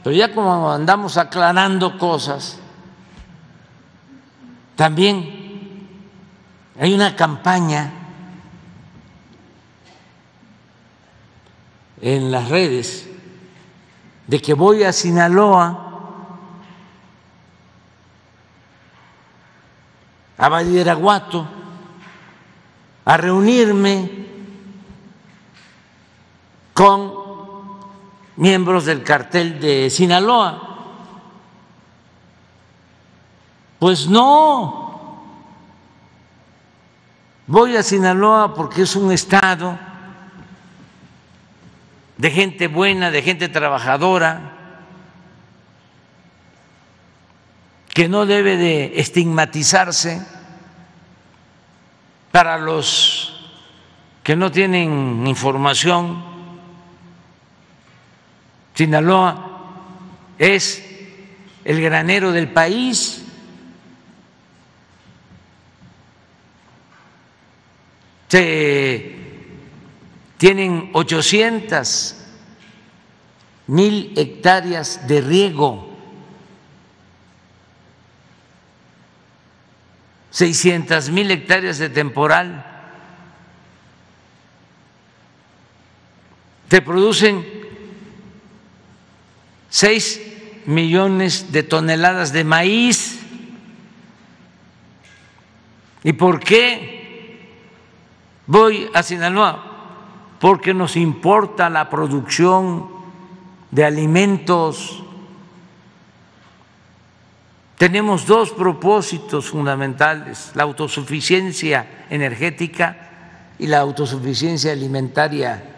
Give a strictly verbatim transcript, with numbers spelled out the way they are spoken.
Pero ya como andamos aclarando cosas, también hay una campaña en las redes de que voy a Sinaloa, a Badiraguato, a reunirme con miembros del cartel de Sinaloa. Pues no, voy a Sinaloa porque es un estado de gente buena, de gente trabajadora, que no debe de estigmatizarse. Para los que no tienen información, Sinaloa es el granero del país. Se tienen ochocientas mil hectáreas de riego, seiscientas mil hectáreas de temporal. Se producen seis millones de toneladas de maíz. ¿Y por qué voy a Sinaloa? Porque nos importa la producción de alimentos. Tenemos dos propósitos fundamentales: la autosuficiencia energética y la autosuficiencia alimentaria.